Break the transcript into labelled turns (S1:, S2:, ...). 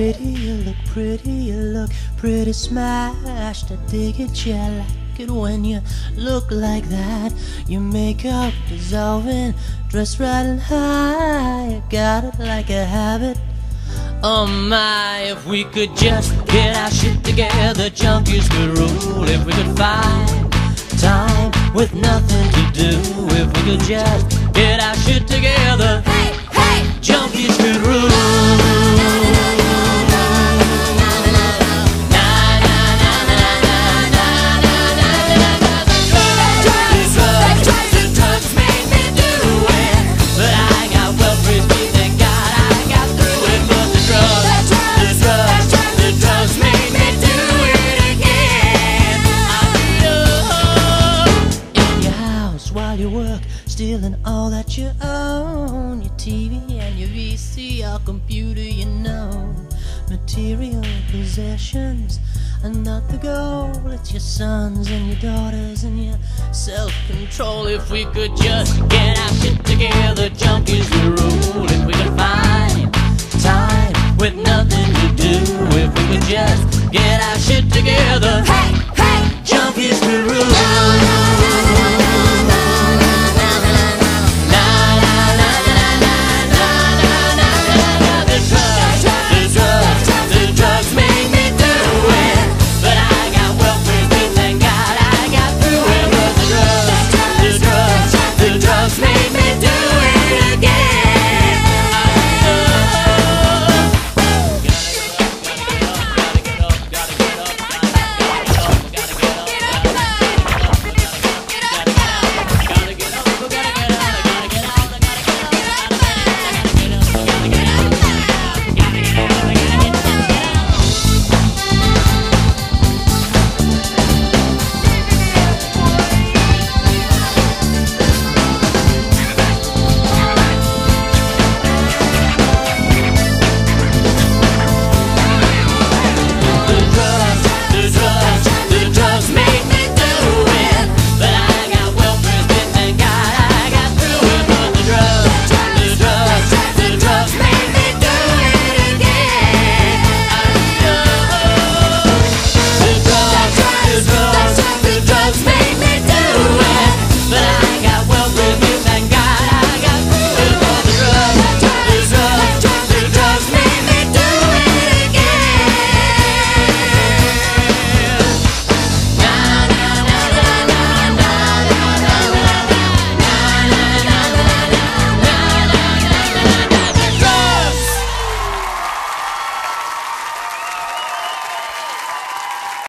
S1: pretty, you look pretty smashed. I dig it, yeah, I like it when you look like that. Your makeup dissolving, dressed right and high. You got it like a habit. Oh my, if we could just get our shit together, junkies could rule. If we could find time with nothing to do, if we could just get our shit together,
S2: Hey, hey!
S1: junkies could rule. While you work, stealing all that you own, your TV and your VCR computer, you know. Material possessions are not the goal. It's your sons and your daughters and your self-control. If we could just get our shit together, junkies would rule. If we could find time with nothing to do, if we could just get our shit together,
S2: Hey, hey!
S1: junkies would